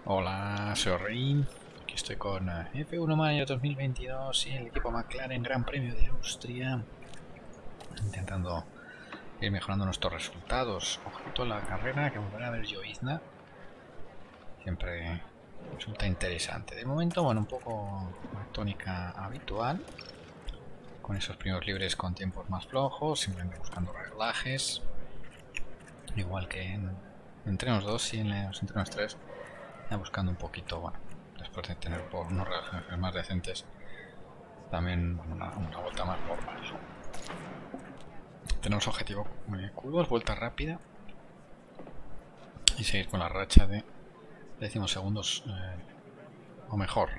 Hola, soy Rin. Aquí estoy con F1 Manager 2022 y el equipo McLaren Gran Premio de Austria, intentando ir mejorando nuestros resultados. Ojito a la carrera que volverá a ver Llovizna. Siempre resulta interesante. De momento, bueno, un poco la tónica habitual, con esos primeros libres con tiempos más flojos, simplemente buscando reglajes, igual que en entrenos 2 y en los entrenos 3. Buscando un poquito, bueno, después de tener por unos relajes más decentes, también bueno, una vuelta más normal. Tenemos objetivo Q2, vuelta rápida, y seguir con la racha de décimos segundos o mejor.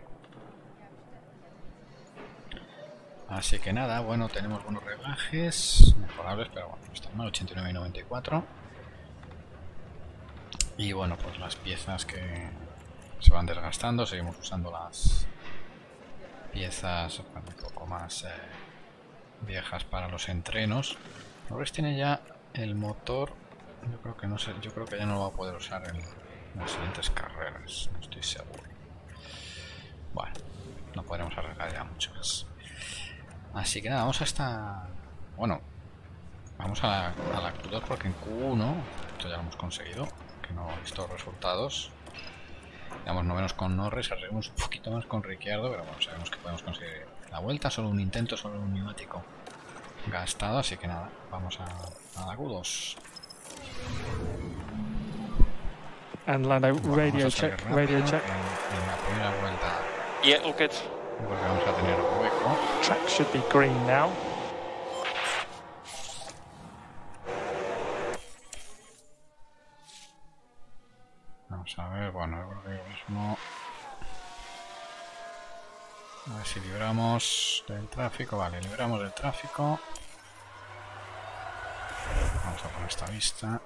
Así que nada, bueno, tenemos buenos reglajes mejorables, pero bueno, no está mal, 89 y 94. Y bueno, pues las piezas que se van desgastando, seguimos usando las piezas un poco más viejas para los entrenos. Norris tiene ya el motor, yo creo que no sé, yo creo que ya no lo va a poder usar en las siguientes carreras, no estoy seguro. Bueno, no podremos arriesgar ya mucho más. Así que nada, vamos hasta... Bueno, vamos a la Q2 porque en Q1, esto ya lo hemos conseguido, que no he visto resultados. Digamos, no menos con Norris, arriesgamos un poquito más con Ricciardo, pero bueno, sabemos que podemos conseguir la vuelta, solo un intento, solo un neumático gastado, así que nada, vamos a la Q2. And Lando, bueno, radio check, radio check. En la primera vuelta, Yeah, all good. volvemos a tener hueco. Track should be green now. Vamos a ver, bueno, yo creo que ahora mismo... A ver si libramos del tráfico. Vale, libramos del tráfico. Vamos a poner esta vista.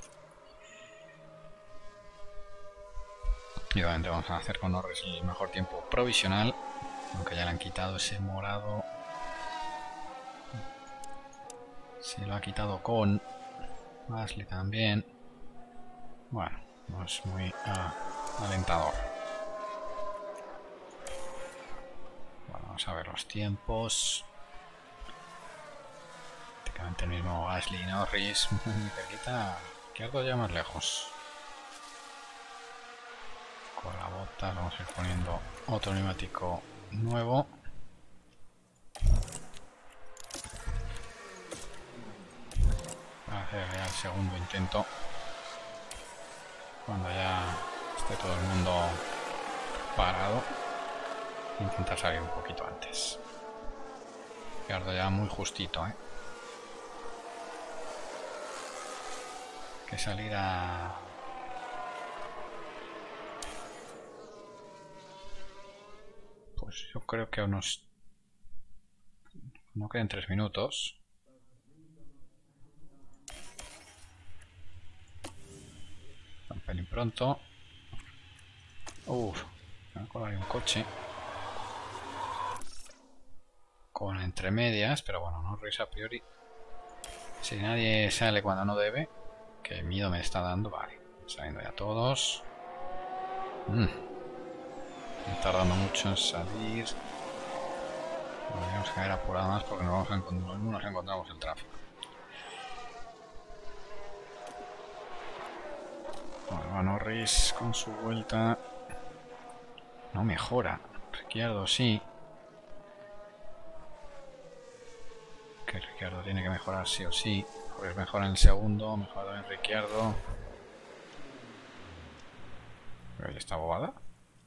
Y obviamente vamos a hacer con Norris el mejor tiempo provisional, aunque ya le han quitado ese morado. Se lo ha quitado con Gasly también. Bueno, no es muy alentador. Bueno, vamos a ver los tiempos. Prácticamente el mismo Gasly y Norris, muy cerquita. Ricciardo ya más lejos. Con la bota vamos a ir poniendo otro neumático nuevo. Para hacer ya el segundo intento, cuando ya esté todo el mundo parado, intentar salir un poquito antes. Ricciardo ya muy justito, que salir a... Pues yo creo que unos... No queden 3 minutos. Un pelín pronto. Uff, me va a colar un coche. Con entre medias, pero bueno, Norris a priori. Si nadie sale cuando no debe, que miedo me está dando, vale. Saliendo ya todos. Me está tardando mucho en salir. Tenemos que haber apurado más porque nos encontramos el tráfico. Bueno, Norris con su vuelta no mejora. Ricciardo sí. Que Ricciardo tiene que mejorar sí o sí. Pues mejora en el segundo, mejora en Ricciardo. Pero ¿y esta bobada?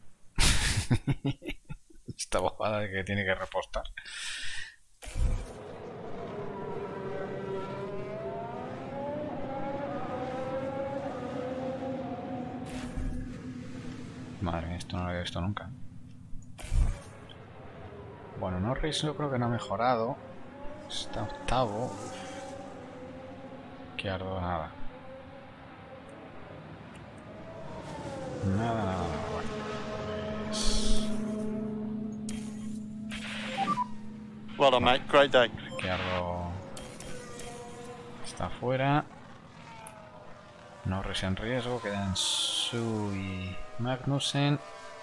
Esta bobada de que tiene que repostar. Madre mía, esto no lo había visto nunca. Bueno, Norris yo creo que no ha mejorado. Está octavo. Ricciardo nada. Nada. Bueno, pues... Well done, mate. Great day. Ricciardo está fuera. Norris en riesgo, quedan Su y Magnussen.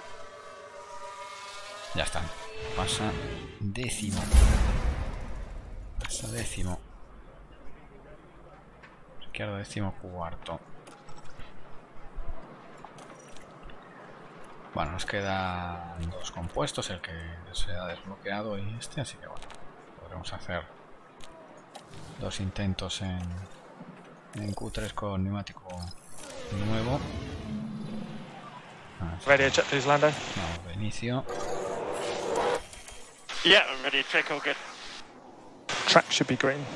Ya están. Pasa décimo. Pasa décimo. Izquierdo décimo cuarto. Bueno, nos quedan dos compuestos, el que se ha desbloqueado y este, así que bueno, podremos hacer dos intentos en Q3 con neumático nuevo. Radio check, please, Lando. Vamos de inicio. Yeah, I'm ready to check. All good. Track should be green.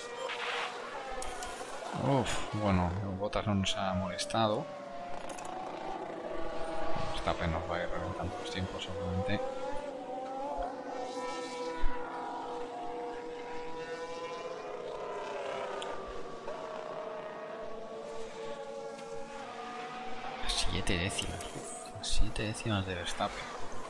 Bueno, Bottas no nos ha molestado. Verstappen nos va a ir reventando los tiempos, obviamente. Las 7 décimas. Las 7 décimas de Verstappen.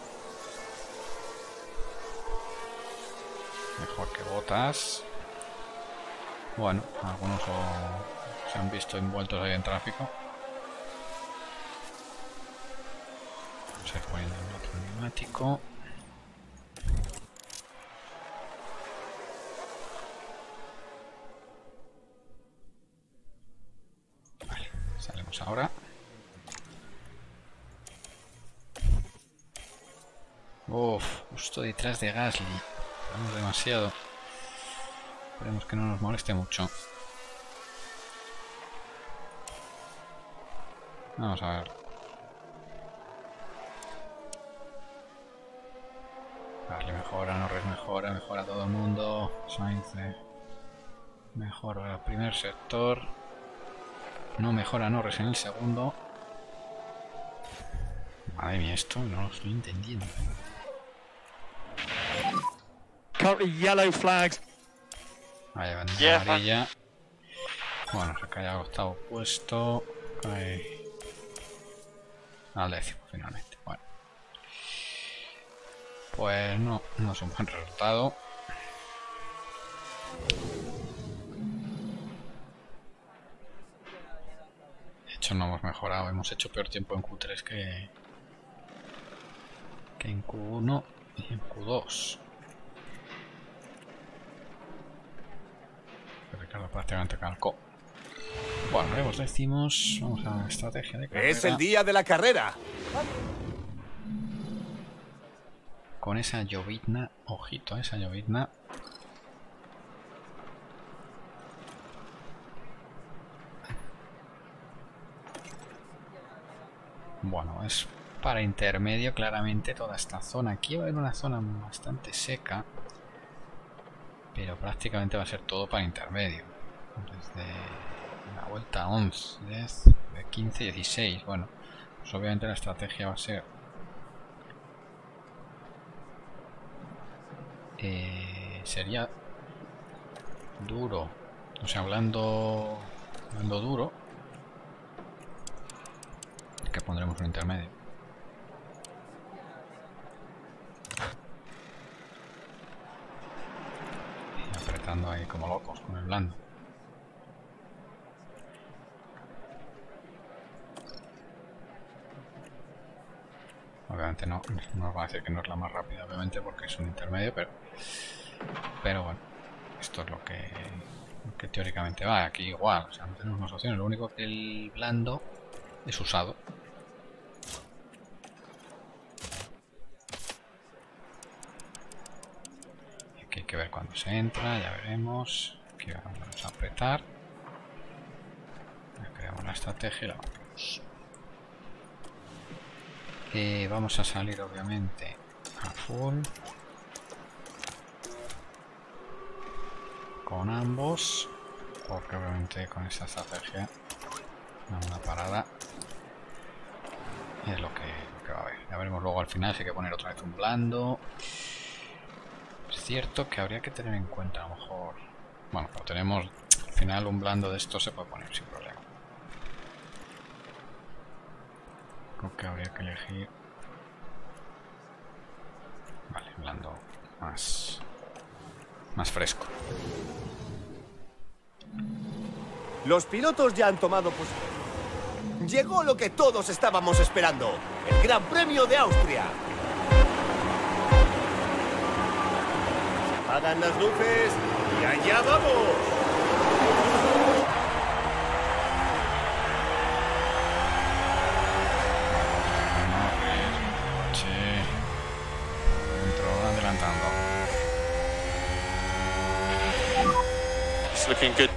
Mejor que Bottas. Bueno, algunos se han visto envueltos ahí en tráfico. Vamos a ir poniendo el otro neumático. Vale, salimos ahora. Justo detrás de Gasly. Vamos demasiado. Esperemos que no nos moleste mucho. Vamos a ver. Gasly mejora, Norris mejora, mejora todo el mundo. Sainz mejora el primer sector. No mejora Norris en el segundo. Madre mía, esto no lo estoy entendiendo. Currently yellow flags. Vaya bandera amarilla. Bueno, se cae al octavo puesto. Cae al décimo finalmente. Bueno. Pues no es un buen resultado. De hecho no hemos mejorado. Hemos hecho peor tiempo en Q3 que en Q1 y en Q2. Ricardo prácticamente calcó. Bueno, luego decimos, vamos a la estrategia de carrera. Es el día de la carrera. Con esa llovizna, ojito, esa llovizna. Bueno, es para intermedio claramente toda esta zona. Aquí va a haber una zona bastante seca. Pero prácticamente va a ser todo para intermedio. Desde la vuelta 11, 10, 15, 16. Bueno, pues obviamente la estrategia va a ser sería duro, o sea, hablando duro, que pondremos un intermedio. Apretando ahí como locos con el blando. Obviamente no nos va a decir que no es la más rápida, obviamente, porque es un intermedio, pero bueno, esto es lo que teóricamente va. Aquí igual, o sea, no tenemos más opciones. Lo único que el blando es usado. Y aquí hay que ver cuando se entra, ya veremos. Aquí vamos a apretar. Ya creamos la estrategia y la vamos. Vamos a salir obviamente a full con ambos, porque obviamente con esta estrategia una parada es lo que va a haber. Ya veremos luego al final si hay que poner otra vez un blando. Es cierto que habría que tener en cuenta, a lo mejor, bueno, cuando tenemos al final un blando de esto se puede poner sin problema. Creo que habría que elegir, vale, blando más fresco. Los pilotos ya han tomado posición. Llegó lo que todos estábamos esperando, el Gran Premio de Austria. Se apagan las luces y allá vamos. Coche por dentro, adelantando. It's looking good.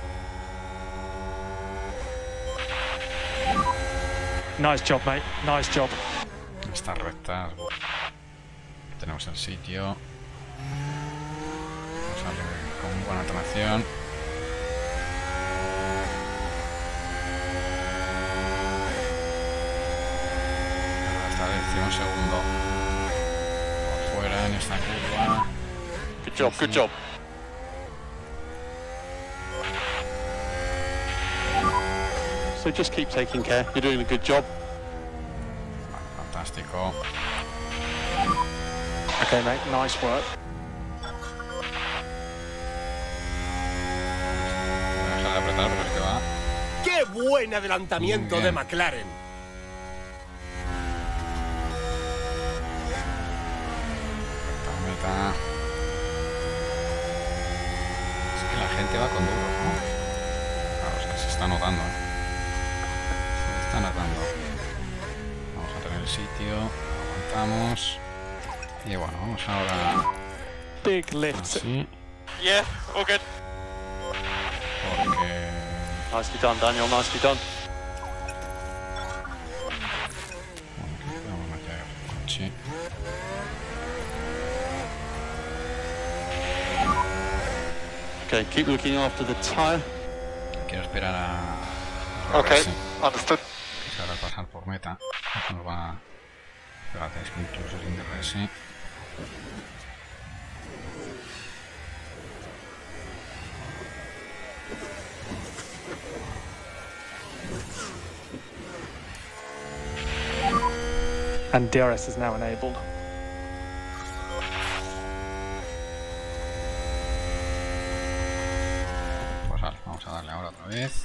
Nice job, mate. Nice job. Estas rectas. Tenemos el sitio. Vamos a ver con buena tracción. Hasta el 11º. Por fuera en esta curva. Good job, good job. So just keep taking care. You're doing a good job. Fantástico. Okay, mate. Nice work. Deja de apretar porque es que va. ¡Qué buen adelantamiento Muy de bien. McLaren! Meta. Es que la gente va con duro, ¿no? Claro, es que se está notando, ¿eh? Se está notando. Vamos a tener el sitio, aguantamos. Y bueno, vamos ahora Big lift. así, Yeah, all good. porque Nicely done, Daniel. Nicely done. vamos a meter el coche. Okay, keep looking after the tyre. Quiero esperar a Okay, Rossi, understood. que se va a pasar por meta. Eso nos va. Fíjate, es que incluso sin DRS. And DRS is now enabled. Pues vale, vamos a darle ahora otra vez.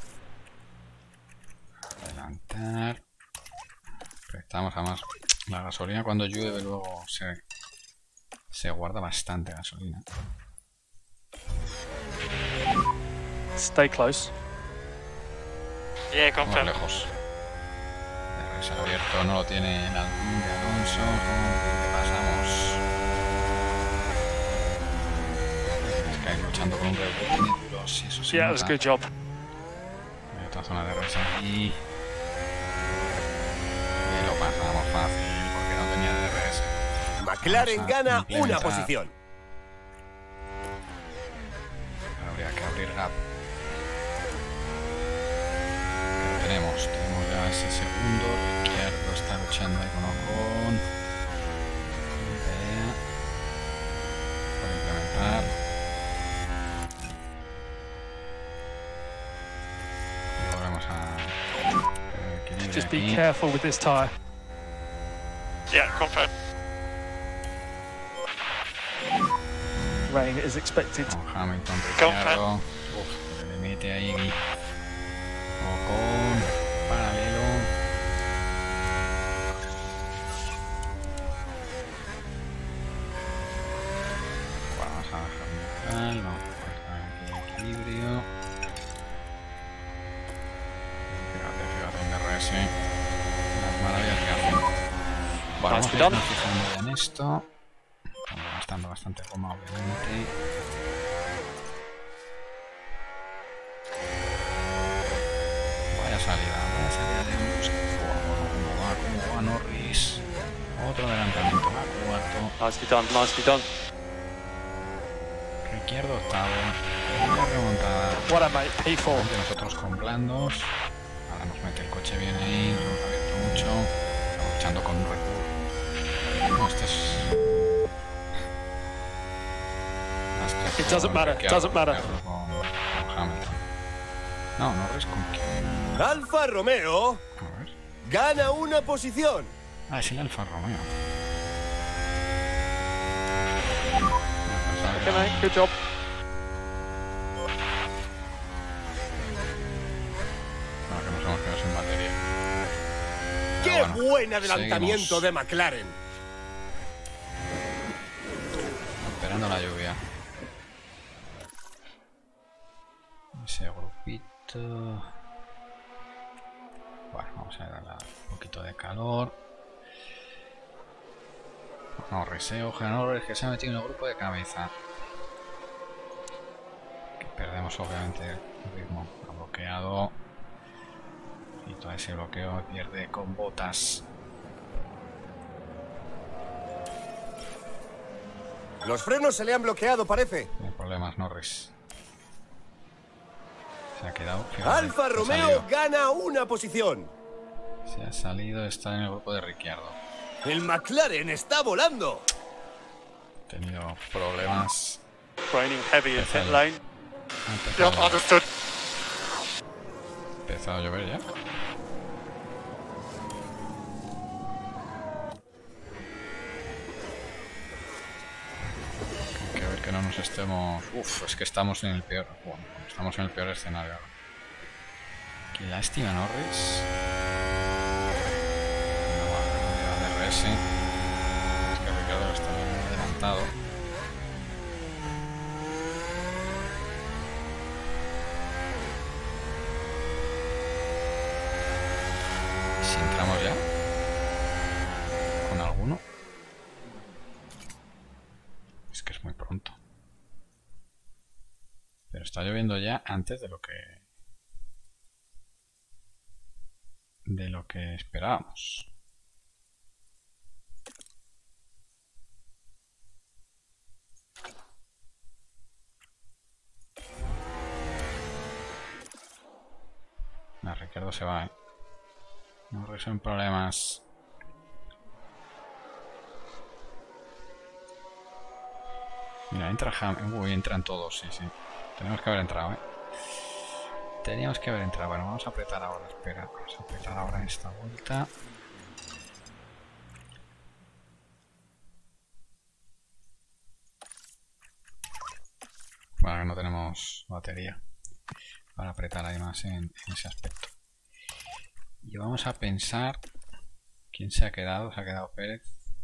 Adelantar. Estamos además. La gasolina cuando llueve luego se guarda bastante gasolina. Stay close. Yeah, Vamos confirm. lejos. DRS abierto, no lo tiene el Alpine de Alonso. ¿Qué pasamos? Es que hay luchando con un Red Bull tiene duros y eso se Yeah, that was a nota. good job. Hay otra zona de DRS aquí. Y lo pasamos fácil porque no tenía DRS. McLaren Vamos a gana implementar. una posición. Habría que abrir gap. Pero tenemos ya ese segundo. Ricciardo está luchando ahí con Ocon. Idea. Por implementar. Y volvemos a equilibrio Just be aquí. careful with this tyre. Yeah, confirm. Rain is expected. Con Hamilton, Ricciardo. Uf, le mete ahí Ocon, paralelo. Vamos a bajar neutral, vamos a poner aquí equilibrio. Fíjate en DRS. Las maravillas que hace. Bueno, vamos a Nice done. irnos fijando ya en esto. Estamos gastando bastante goma, obviamente. Vaya salida de Luz. ¿Cómo va Norris? Otro adelantamiento, va cuarto. Nicely done, nicely done. Ricciardo octavo. Una remontada. What a mate, P4. De nosotros con blandos. Ahora nos mete el coche bien ahí, nos hemos abierto mucho. Estamos luchando con un Red Bull. No, este es. It doesn't matter, doesn't matter. Con Hamilton. No, Norris con quién. Alfa Romeo A ver. gana una posición. Ah, es el Alfa Romeo. Okay, mate, good job. No, que nos hemos quedado sin batería. ¡Qué bueno, buen adelantamiento seguimos de McLaren! esperando la lluvia. Ese grupito. Bueno, vamos a darle un poquito de calor. Norris, ojo, Norris, que se ha metido en el grupo de cabeza. Que perdemos obviamente el ritmo. Ha bloqueado. Y todo ese bloqueo pierde con botas. Los frenos se le han bloqueado, parece. No hay problemas, Norris. Se ha quedado. Fíjate, Alfa Romeo gana una posición. Se ha salido, está en el grupo de Ricciardo. El McLaren está volando. Ha tenido problemas. Raining heavy in pit lane. Ha Yep, understood. empezado a llover ya. Hay que ver que no nos estemos... Uf, es que estamos en el peor... Bueno, estamos en el peor escenario ahora. Qué lástima, Norris. No va a DRS. Es que Ricciardo está muy adelantado. Si entramos ya con alguno, es que es muy pronto, pero está lloviendo ya antes de lo que esperábamos. Ricciardo se va, no resuelven problemas. Mira, entra Ham. Uy, entran todos, sí, sí. Tenemos que haber entrado, Teníamos que haber entrado. Bueno, vamos a apretar ahora. Espera, vamos a apretar ahora en esta vuelta. Bueno, que no tenemos batería para apretar ahí más en ese aspecto. Y vamos a pensar quién se ha quedado. Se ha quedado Pérez.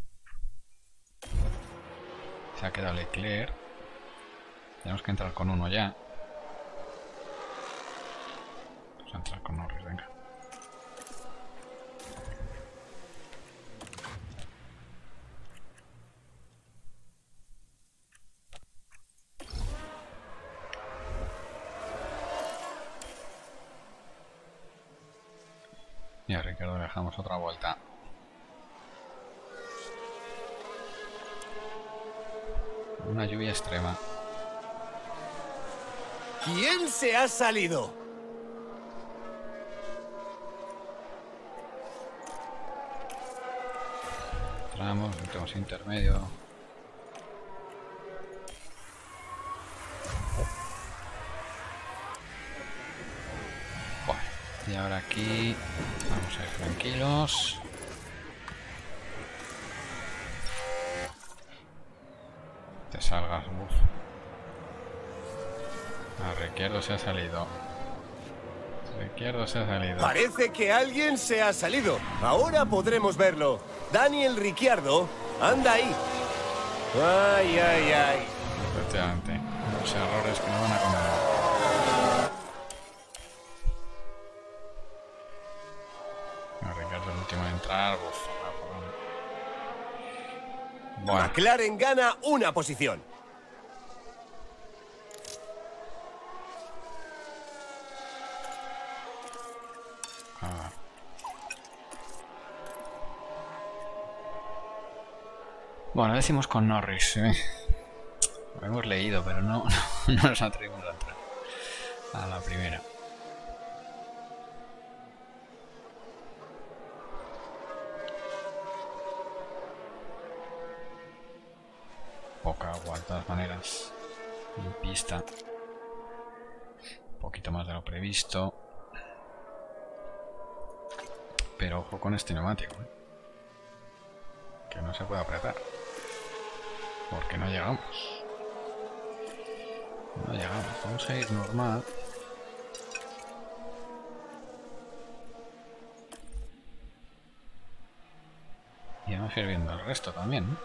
Se ha quedado Leclerc. Tenemos que entrar con uno ya. Vamos a entrar con Norris, venga. Y a Ricciardo le dejamos otra vuelta. Una lluvia extrema. ¿Quién se ha salido? Entramos, entramos intermedio. Bueno, y ahora aquí vamos a ir tranquilos. Te salgas, uff. Ricciardo se ha salido. Ricciardo se ha salido. Parece que alguien se ha salido. Ahora podremos verlo. Daniel Ricciardo anda ahí. Ay, ay, ay. Efectivamente. Los errores que nos van a condenar. Ricciardo el último en entrar. Uf, bueno. McLaren gana una posición. Bueno, decimos con Norris. Lo hemos leído, pero no nos atrevimos a entrar a la primera. Poca agua, de todas maneras. En pista. Un poquito más de lo previsto. Pero ojo con este neumático, que no se puede apretar. Porque no llegamos. No llegamos. Vamos a ir normal. Vamos a ir viendo el resto también, ¿no?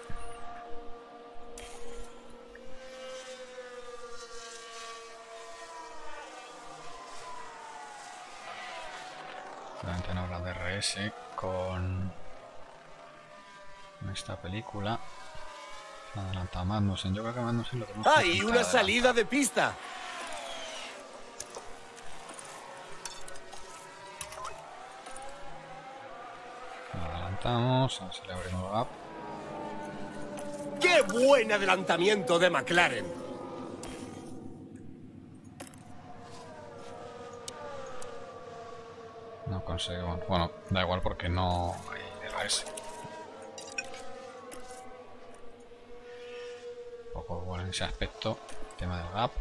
Durante una hora de RS con esta película. Se adelanta Magnussen. Yo creo que Magnussen lo tenemos. ¡Hay una salida de pista! Adelantamos, a ver si le abrimos el gap. ¡Qué buen adelantamiento de McLaren! No consigo. Bueno, da igual porque no hay DRS. Un poco bueno en ese aspecto, el tema del gap.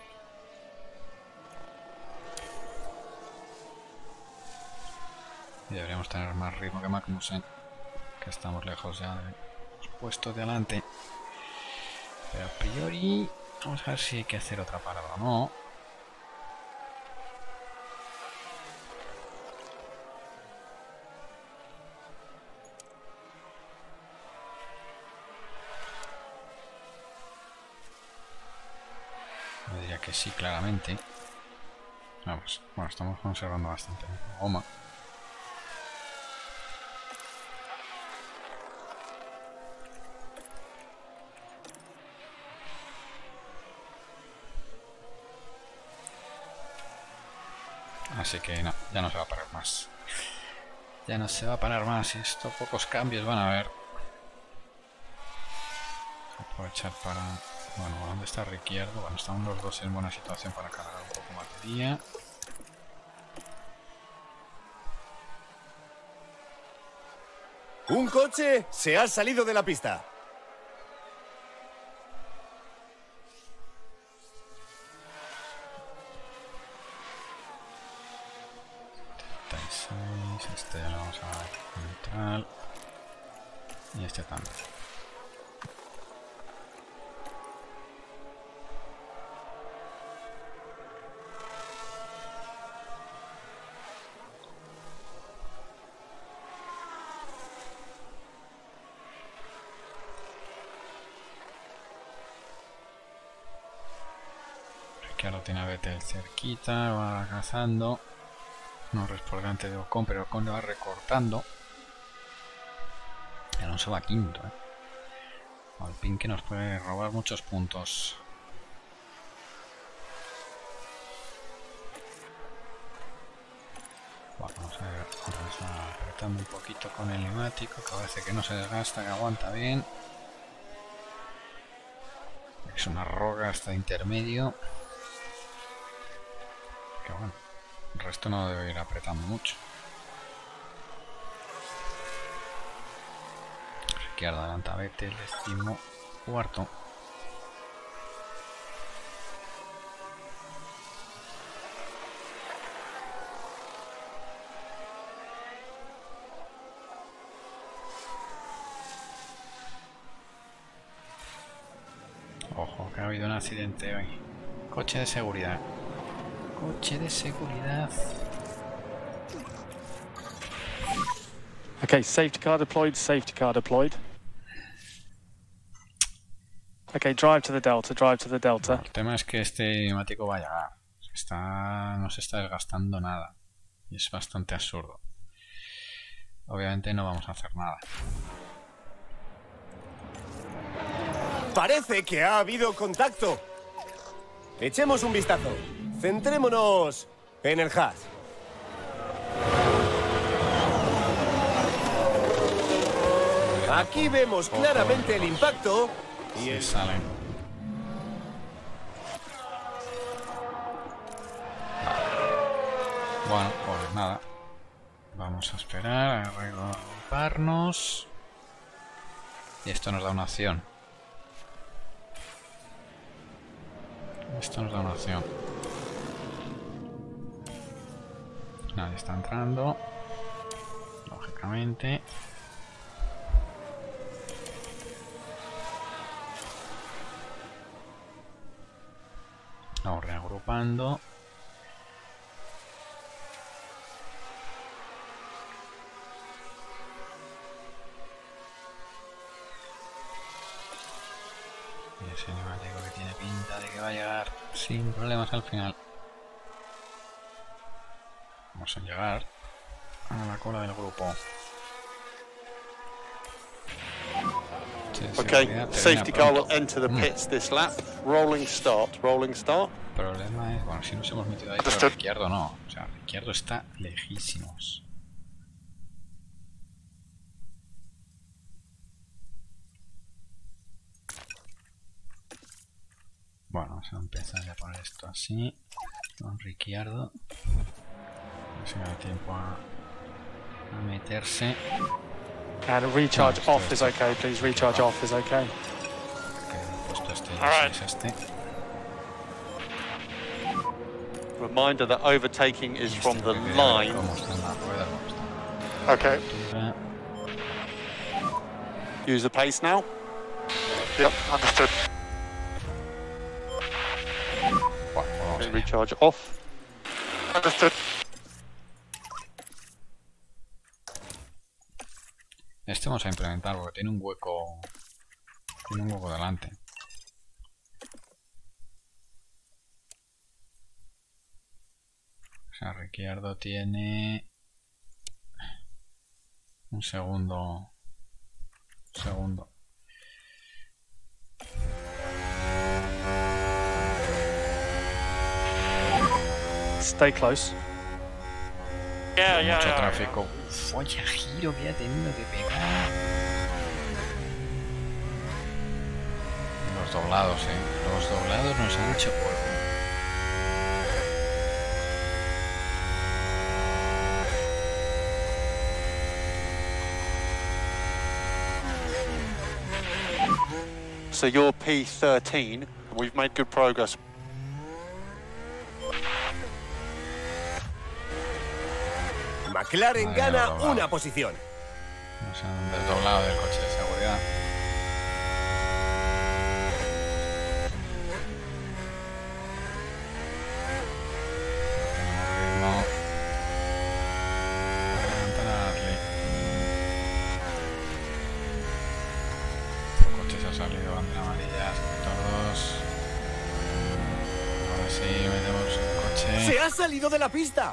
Y deberíamos tener más ritmo que Magnussen, que estamos lejos ya de los puestos de adelante. Pero a priori, vamos a ver si hay que hacer otra parada o no. Yo diría que sí, claramente. Vamos, bueno, estamos conservando bastante goma. Así que no, ya no se va a parar más. Ya no se va a parar más. Y esto, pocos cambios van a haber. Aprovechar para... Bueno, ¿dónde está Ricciardo? Bueno, están los dos en buena situación para cargar un poco batería. Un coche se ha salido de la pista. Este ya lo vamos a neutral. Y este también. Ricciardo tiene a Vettel cerquita, va cazando. Norris por delante de Ocon, pero Ocon le va recortando. Y Alonso va quinto. Alpine que nos puede robar muchos puntos. Bueno, vamos a ver, vamos a apretando un poquito con el neumático, que parece que no se desgasta, que aguanta bien. Es una roga hasta intermedio. Que bueno. El resto no debe ir apretando mucho. Ricciardo adelanta a Vettel, 14º. Ojo, que ha habido un accidente hoy. Coche de seguridad. Coche de seguridad. Okay, safety car deployed, safety car deployed. Okay, drive to the delta, drive to the delta. Bueno, el tema es que este neumático va a llegar. No se está desgastando nada. Y es bastante absurdo. Obviamente no vamos a hacer nada. Parece que ha habido contacto. Echemos un vistazo. Centrémonos en el Haas. Aquí vemos claramente el impacto y Sí, salen. Bueno, pues nada. Vamos a esperar a reagruparnos. Y esto nos da una opción. Esto nos da una opción. Nadie está entrando. Lógicamente. Vamos reagrupando. Y ese neumático que tiene pinta de que va a llegar sin problemas al final. Vamos a llegar a la cola del grupo. Okay, safety car will enter the pits this lap. Rolling start, rolling start. El problema es, bueno, si nos hemos metido ahí, pero Ricciardo no. O sea, Ricciardo está lejísimos. Bueno, vamos a empezar a poner esto así. Con Ricciardo. No se me da tiempo a meterse. And recharge off is okay, please. Recharge off is okay. Puesto este Alright. es este. Reminder that overtaking is Este from the que quería ver line. cómo están las ruedas, cómo están Okay. la altura. Use the pace now. Yep, understood. Bueno, pues vamos allá. Recharge off. Understood. Este vamos a implementar porque tiene un hueco. Tiene un hueco delante. O sea, Ricciardo tiene un segundo. Stay close. Mucho tráfico. Uf, vaya giro que ha tenido que pegar. Los doblados, los doblados nos han hecho polvo. So you're P13. We've made good progress. McLaren gana una posición. Nos han desdoblado del coche de seguridad. No tenemos ritmo. Para adelantar a Hartley. El coche se ha salido, bandera amarilla, todos. Ahora sí, metemos el coche. ¡Se ha salido de la pista!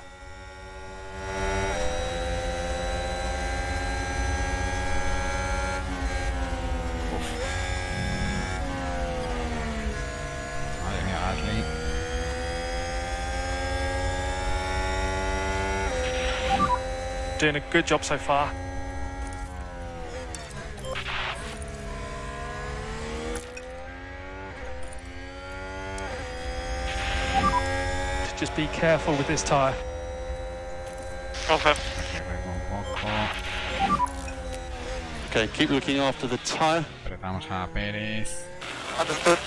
Madre mía, Hartley. Doing a good job so far. Just be careful with this tyre. Okay. Un poco. Okay, keep looking after the tyre. Apretamos a Pérez. Understood.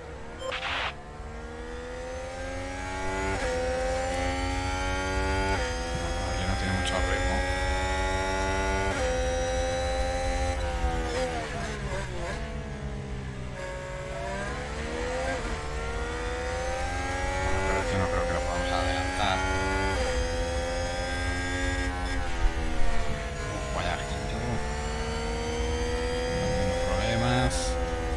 Hartley no tiene mucho ritmo. Pero este no creo que lo podamos adelantar. Uf, vaya giro. No tengo problemas.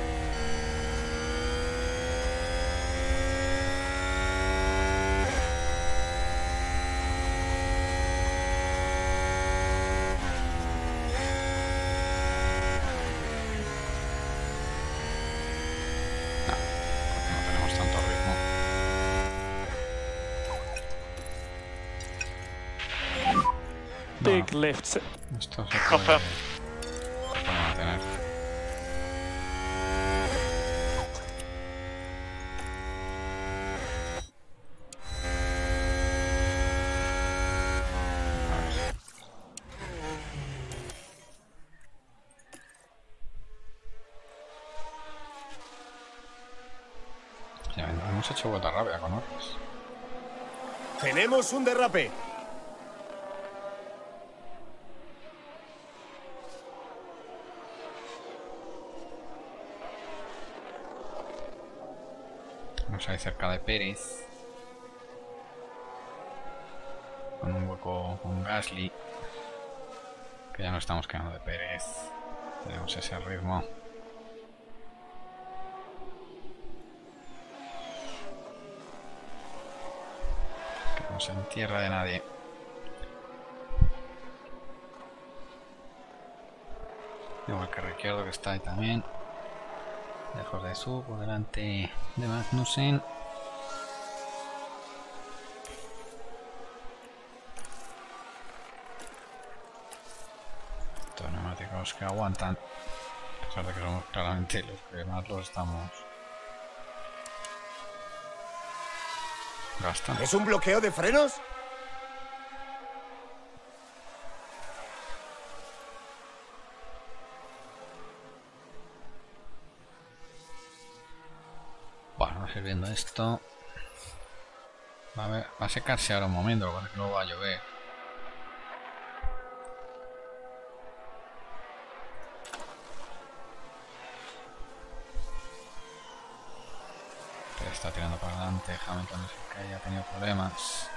No, porque no tenemos tanto ritmo. Big lift. Esto se puede mantener. A ver. Ya, hemos hecho vuelta rápida con Norris. Tenemos un derrape. Vamos ahí cerca de Pérez. Con un hueco con Gasly. Que ya no estamos quedando de Pérez. Tenemos ese ritmo. estamos en tierra de nadie. Igual que Ricciardo, que está ahí también. Lejos de su, por delante de Magnussen. Estos neumáticos que aguantan. A pesar de que somos claramente los que más los estamos gastando. ¿Es un bloqueo de frenos? Bueno, vamos a ir viendo esto. Va a secarse ahora un momento, porque luego va a llover. Pero está tirando para adelante. Hamilton se cae, ha tenido problemas.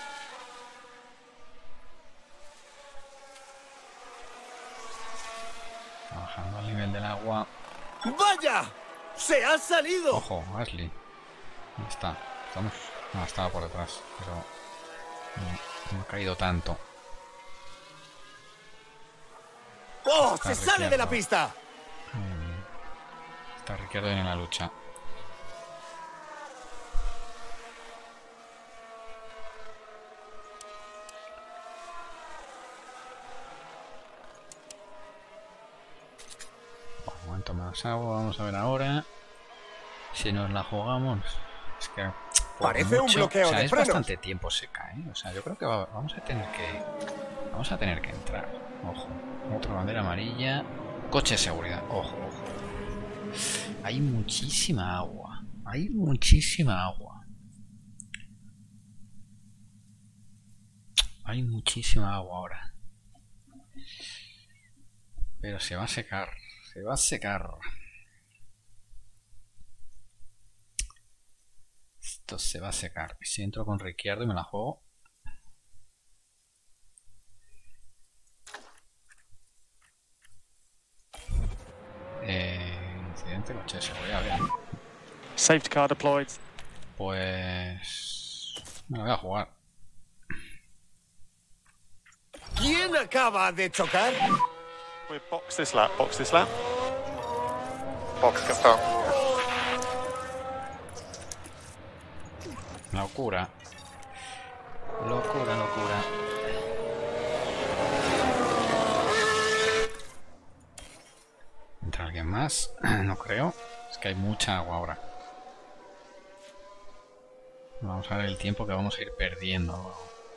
Está bajando el nivel del agua. ¡Vaya! ¡Se ha salido! Ojo, Gasly. ¿Dónde está? ¿Estamos? No, estaba por detrás, pero no ha caído tanto. ¡Oh! Está ¡Se sale de la Ricciardo. pista! Está Ricciardo en la lucha. Bueno, un momento más agua, vamos a ver ahora si nos la jugamos. Es que por Parece un bloqueo o sea, de es frenos. bastante tiempo seca, ¿eh? O sea, yo creo que vamos a tener que entrar. Ojo, otra bandera amarilla. Coche de seguridad. Ojo, ojo. Hay muchísima agua. Hay muchísima agua. Hay muchísima agua ahora. Pero se va a secar. Se va a secar. Esto se va a secar. Si entro con Ricciardo y me la juego. Incidente, coche de seguridad, bien. Safety car deployed. Pues me la voy a jugar. ¿Quién acaba de chocar? We box this lap, box this lap. Box confirmed. Locura. Locura, locura. ¿Entra alguien más? No creo. Es que hay mucha agua ahora. Vamos a ver el tiempo que vamos a ir perdiendo.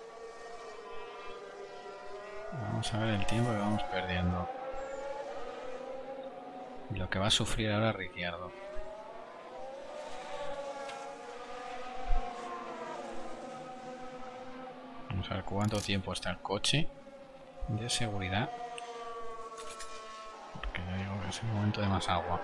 Vamos a ver el tiempo que vamos perdiendo. Y lo que va a sufrir ahora Ricciardo. Vamos a ver cuánto tiempo está el coche de seguridad. Porque ya digo que es el momento de más agua.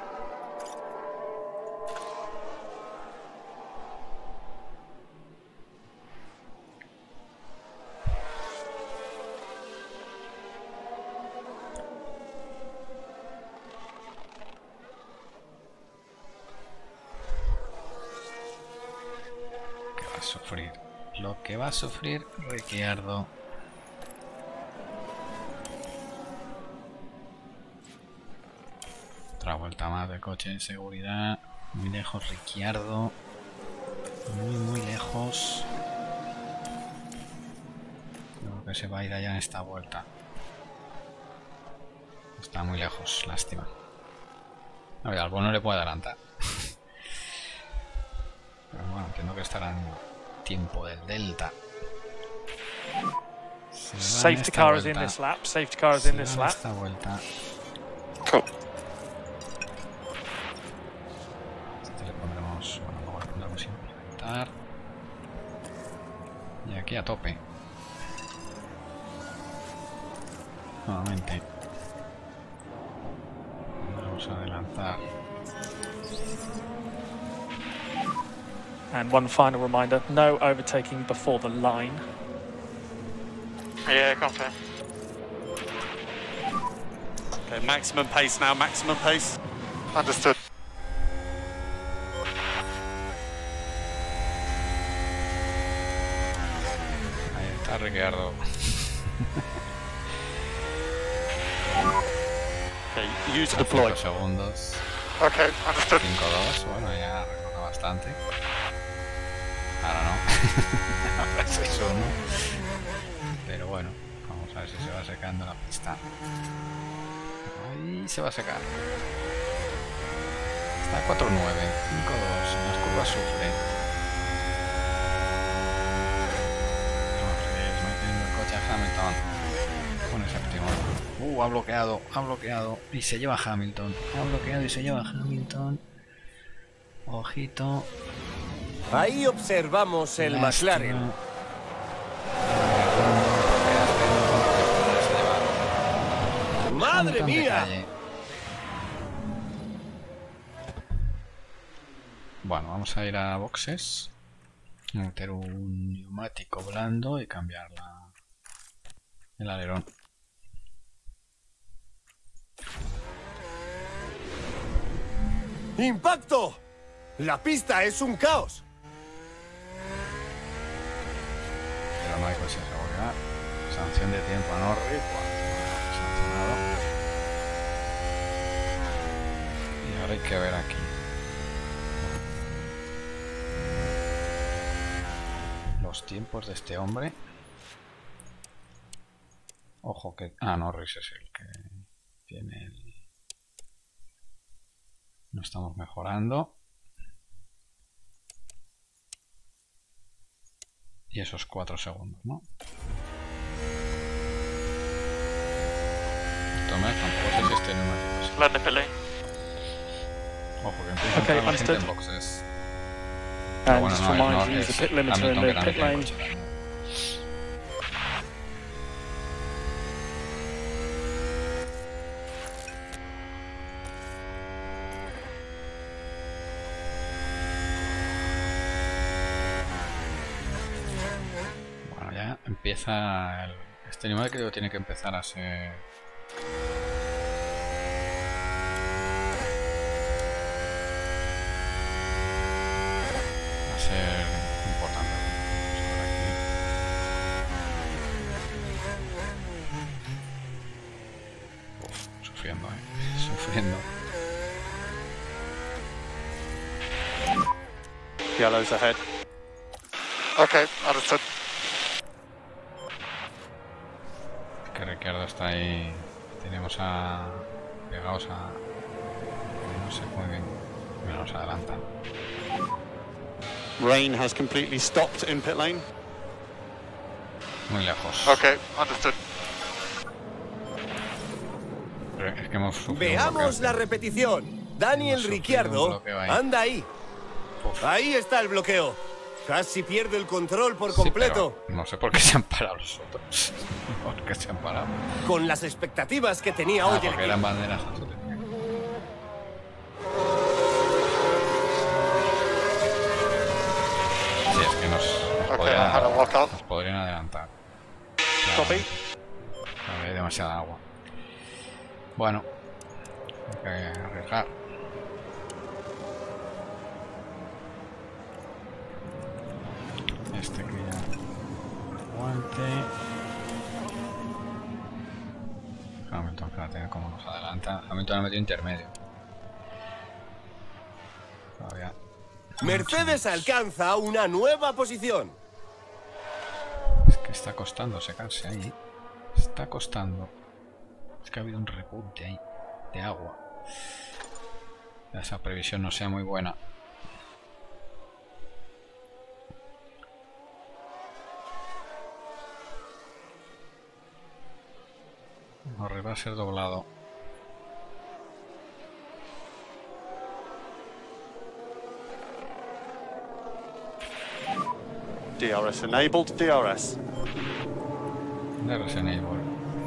¿Qué va a sufrir? Lo que va a sufrir Ricciardo. Otra vuelta más de coche de seguridad. Muy lejos Ricciardo. Muy lejos. Creo que se va a ir allá en esta vuelta. Está muy lejos, lástima. A ver, Albon no le puede adelantar. Pero bueno, entiendo que estará en tiempo del Delta. Se va en Safety esta car is in vuelta. this lap. Safety car is Se in va this en lap. esta vuelta. Cool. Este le pondremos, bueno, luego le pondremos implementar. Y aquí a tope. Nuevamente. Vamos a adelantar. And one final reminder, no overtaking before the line. Yeah, confirm. Okay, maximum pace now, maximum pace. Understood. Ricciardo. Okay, use deploy. 5 segundos. Okay, understood. 5-2. Bueno, ya recorta bastante. Ahora no. Ahora es 6-1. Pero bueno, vamos a ver si se va secando la pista. Ahí se va a secar. Está 4-9. 5-2. Las curvas sufren. Norris metiendo el coche a Hamilton. Pone séptimo. Ha bloqueado. Y se lleva a Hamilton. Ha bloqueado y se lleva a Hamilton. Ojito. Ahí observamos el Lástima. McLaren. ¡Madre Hamilton de mía! calle. Bueno, vamos a ir a boxes, meter un neumático blando y cambiar el alerón. ¡Impacto! La pista es un caos. Pero no hay coche de seguridad. Sanción de tiempo a Norris. Sancionado. Y ahora hay que ver aquí. Los tiempos de este hombre. Ojo que... Ah, Norris es el que tiene el... No estamos mejorando. Y esos 4 segundos, ¿no? Toma, tampoco sé si este neumático. Land the pit lane. Ojo que empieza a Okay, entrar la gente understood. en boxes. And Bueno, just no, remind no, you, use es the pit limiter in Hamilton que the también pit tiene lane. coche también. Bueno, ya empieza este neumático tiene que empezar a ser... a ser importante. Vamos a ver aquí. Uf, sufriendo, sufriendo. Yellow's ahead. Okay, understood. Que Ricciardo está ahí. Tenemos a... pegados a... no sé muy bien. Mira, nos adelantan. Rain has completely stopped in pit lane. Muy lejos. Okay, understood. Pero es que hemos sufrido un Veamos bloqueo. la repetición. Daniel Hemos sufrido un Ricciardo bloqueo ahí. anda ahí. Uf. Ahí está el bloqueo. Casi pierde el control por Sí, completo. pero no sé por qué se han parado los otros. ¿Por qué se han parado? Con las expectativas que tenía hoy el Porque equipo. eran banderas azules. Sí, es que nos Okay, I had a walkout. podrían adelantar. Copy. Hay demasiada agua. Bueno, hay que arriesgar. Este que ya aguante. Hamilton, fíjate cómo nos adelanta. Hamilton ha metido intermedio. Todavía. Mercedes alcanza una nueva posición. Es que está costando secarse ahí. Está costando. Es que ha habido un repunte ahí de agua. Esa previsión no sea muy buena. Norris va a ser doblado. DRS enabled. DRS. DRS enable.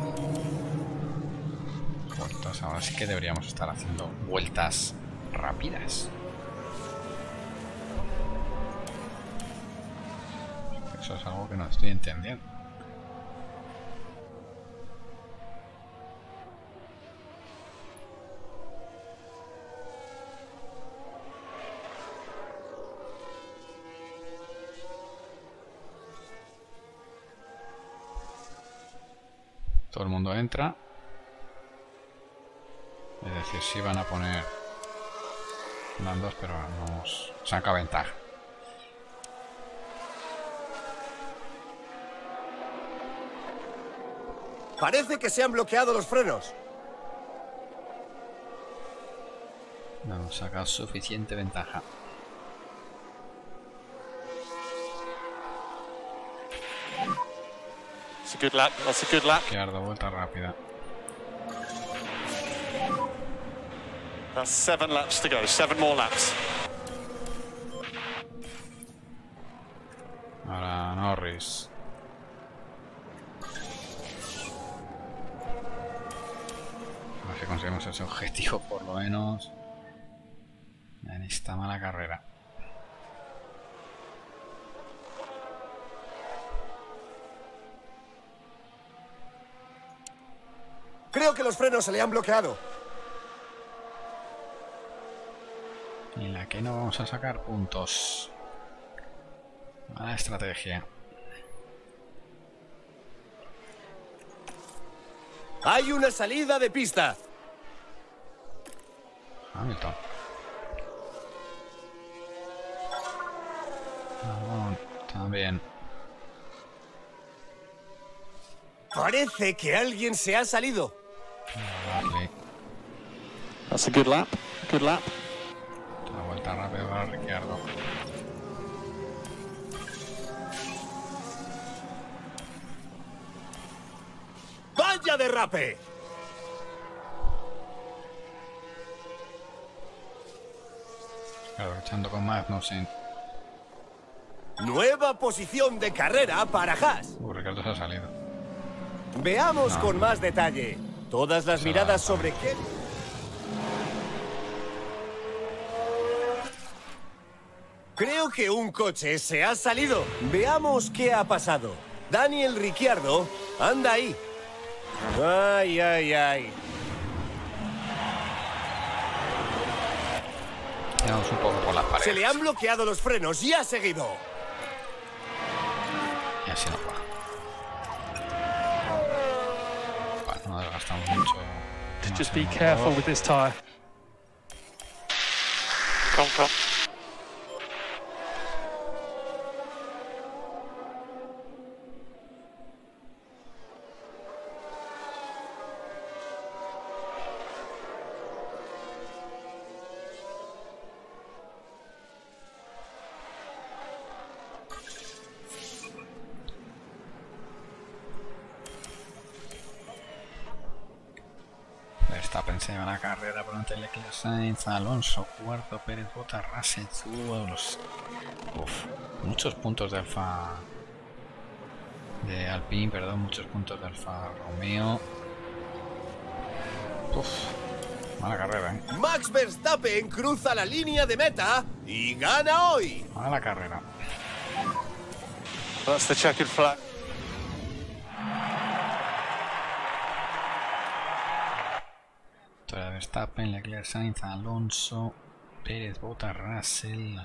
Vueltas. Ahora sí que deberíamos estar haciendo vueltas rápidas. Eso es algo que no estoy entendiendo. Todo el mundo entra. Es decir, sí van a poner blandos, pero nos saca ventaja. Parece que se han bloqueado los frenos. No nos saca suficiente ventaja. It's a good lap. That's a good lap. Ricciardo, vuelta rápida. That's 7 laps to go. 7 more laps. Ahora Norris. A ver si conseguimos ese objetivo por lo menos en esta mala carrera. Creo que los frenos se le han bloqueado. En la que no vamos a sacar puntos. Mala estrategia. Hay una salida de pista. Hamilton. Albon también. Parece que alguien se ha salido. Gasly. That's a good lap. Good lap. Otra vuelta rápida para Ricciardo. ¡Vaya derrape! Claro, echando con Magnussen. Nueva posición de carrera para Haas. Ricciardo se ha salido. Veamos No. con más detalle. Todas las miradas sobre qué... Creo que un coche se ha salido. Veamos qué ha pasado. Daniel Ricciardo anda ahí. Ay, ay, ay. Tiramos un poco por las paredes. Se le han bloqueado los frenos y ha seguido. Y así no va. Bueno, no desgastamos mucho. Just be careful with this tyre. Come, come. Verstappen se lleva la carrera por ante Leclerc, Sainz, Alonso, cuarto, Pérez, Bottas, Russell, muchos puntos de Alpine, perdón, muchos puntos de Alfa Romeo. Mala carrera, Max Verstappen cruza la línea de meta y gana hoy. mala carrera. That's the checkered flag. Victoria de Verstappen, Leclerc, Sainz, Alonso, Pérez, Bottas, Russell,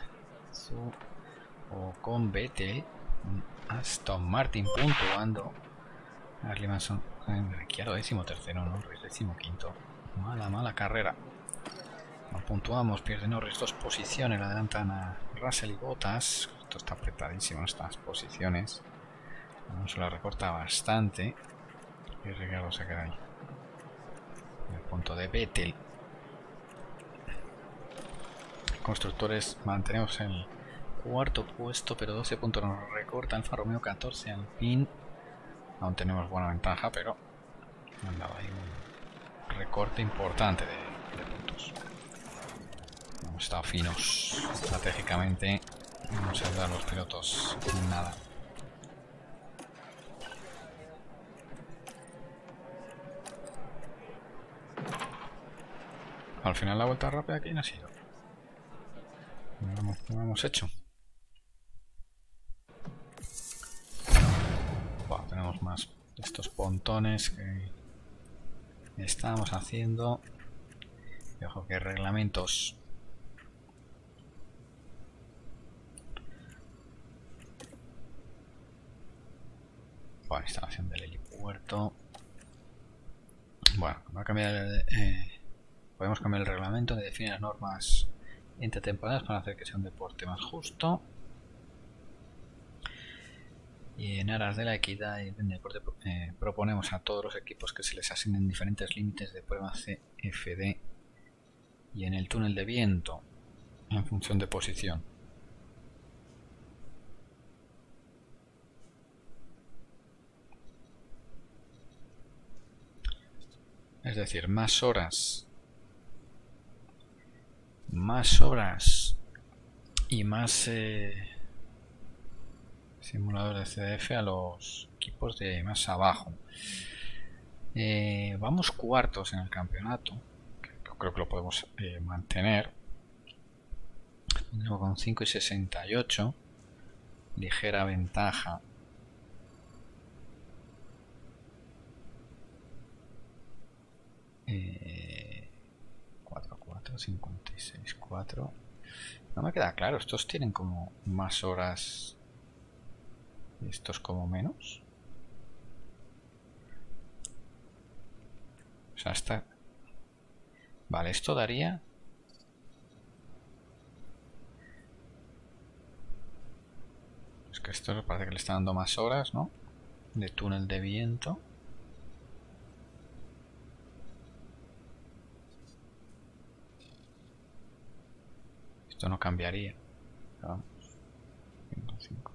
Ocon, Vettel, Aston Martin puntuando. Harley Mason, Ricciardo 13º, Norris 15º. Mala carrera. No puntuamos, pierde Norris 2 posiciones, le adelantan a Russell y Bottas. Esto está apretadísimo, estas posiciones. Alonso la recorta bastante y Ricciardo se queda ahí. El punto de Vettel. Constructores mantenemos el cuarto puesto, pero 12 puntos nos recorta Alfa Romeo, 14 Alpine. Aún tenemos buena ventaja, pero han dado ahí un recorte importante de puntos. Hemos estado finos estratégicamente, no hemos ayudado a los pilotos en nada. Al final la vuelta rápida, ¿quién ha sido? No lo hemos hecho. Bueno, tenemos más de estos pontones que estamos haciendo. Y ojo que reglamentos. Bueno, instalación del helipuerto. Bueno, va a cambiar podemos cambiar el reglamento que define las normas entre temporadas para hacer que sea un deporte más justo. Y en aras de la equidad y del deporte proponemos a todos los equipos que se les asignen diferentes límites de prueba CFD y en el túnel de viento en función de posición. Es decir, más horas y más simuladores de CDF a los equipos de más abajo. Vamos cuartos en el campeonato, que yo creo que lo podemos mantener. Con 5 y 68, ligera ventaja. Eh, 4-4, 56-4. No me queda claro, estos tienen como más horas y estos como menos. O sea, está... Vale, esto daría... Es que esto parece que le está dando más horas, ¿no? De túnel de viento. Esto no cambiaría. Vamos. 5.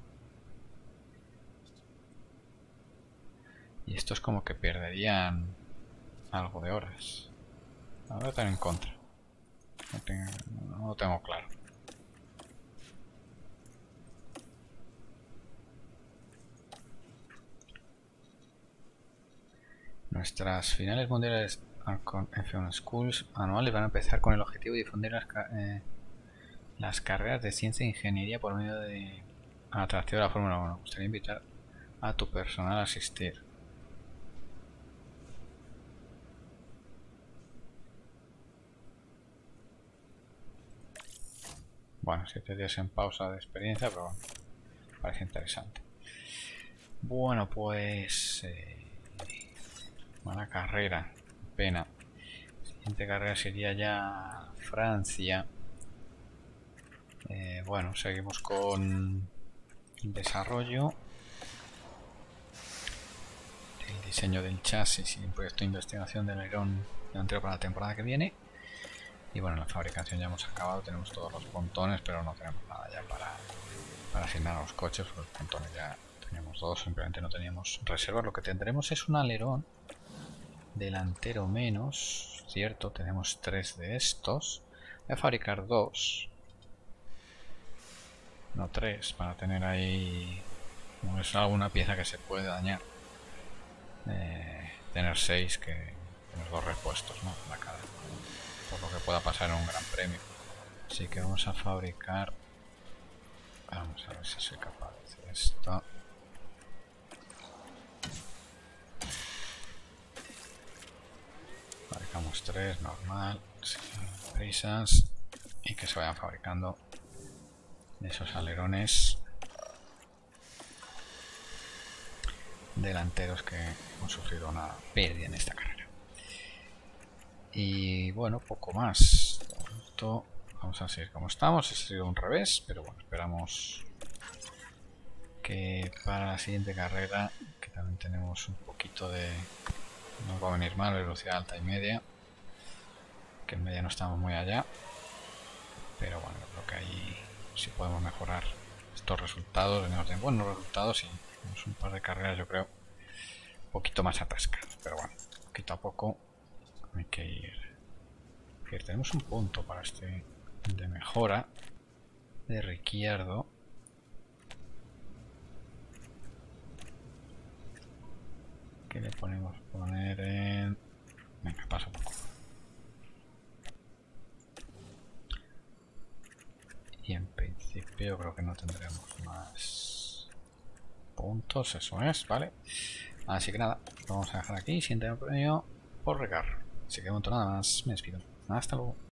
Y esto es como que perderían algo de horas. Ahora están en contra. No lo tengo claro. Nuestras finales mundiales con F1 Schools anuales van a empezar con el objetivo de difundir las carreras de ciencia e ingeniería por medio de atractivo de la Fórmula 1. Me gustaría invitar a tu personal a asistir. Bueno, 7 días en pausa de experiencia, pero bueno, parece interesante. Bueno, pues... mala carrera, pena. Siguiente carrera sería ya Francia. Bueno, seguimos con el desarrollo del diseño del chasis y un proyecto de investigación del alerón delantero para la temporada que viene. Y bueno, la fabricación ya hemos acabado, tenemos todos los pontones, pero no tenemos nada ya para asignar a los coches. Los pontones ya teníamos dos, simplemente no teníamos reservas. Lo que tendremos es un alerón delantero menos, cierto, tenemos 3 de estos. Voy a fabricar 2, no 3, para tener ahí, como es alguna pieza que se puede dañar, tener 6, que tener 2 repuestos, ¿no? La cada, por lo que pueda pasar en un gran premio. Así que vamos a fabricar, vamos a ver si soy capaz de hacer esto. Fabricamos 3, normal, sin prisas, y que se vayan fabricando esos alerones delanteros que hemos sufrido una pérdida en esta carrera. Y bueno, poco más. Esto, vamos a seguir como estamos. Ha sido un revés, pero bueno, esperamos que para la siguiente carrera, que también tenemos un poquito de... nos va a venir mal, velocidad alta y media, que en media no estamos muy allá, pero bueno, creo que ahí sí podemos mejorar estos resultados. Venimos de buenos resultados y tenemos un par de carreras, yo creo, un poquito más atascadas, pero bueno, poquito a poco hay que ir. Tenemos un punto para este de mejora de Ricciardo. ¿Qué le ponemos? Poner en... Venga, paso poco. Y en principio creo que no tendremos más puntos, eso es, ¿vale? Así que nada, lo vamos a dejar aquí. Siguiente premio por regar. Así que no nada más, me despido. Hasta luego.